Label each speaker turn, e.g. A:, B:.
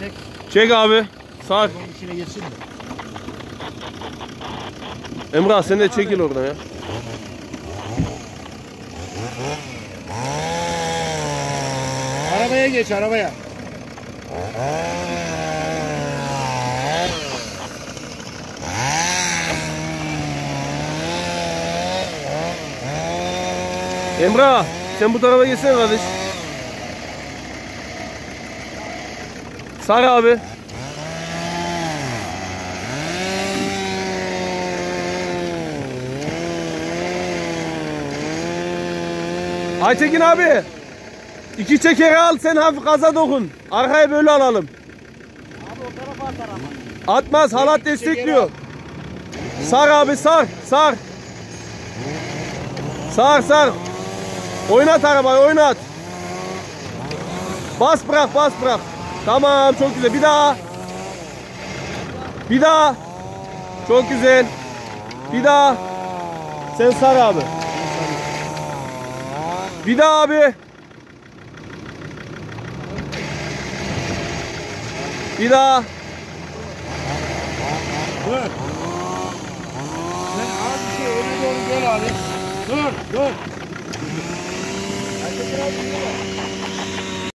A: çek.
B: Çek abi. Sar.
A: Onun içine geçsin de.
B: Emrah sen de çekil oradan ya.
A: Arabaya geç, arabaya.
B: Emrah sen bu tarafa geçsene kardeş. Sar abi. Aytekin abi. 2 çekeri al, sen hafif gaza dokun. Arkaya böyle alalım.
A: Abi o tarafa atar ama.
B: Atmaz, halat destekliyor. Sar abi, sar, sar. Sar, sar. Oynat arabayı, oynat. Bas bırak, bas bırak. Tamam, çok güzel. Bir daha. Bir daha. Çok güzel. Bir daha. Sen sar abi. Bir daha abi. Bir daha.
A: Dur. Sen az bir şey öne doğru gel abi. Dur, dur. Aytekin abi,